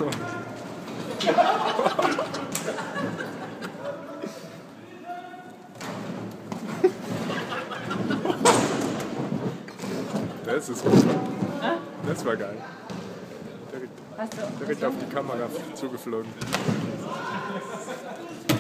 Das ist gut. Das war geil. Direkt auf die Kamera zugeflogen.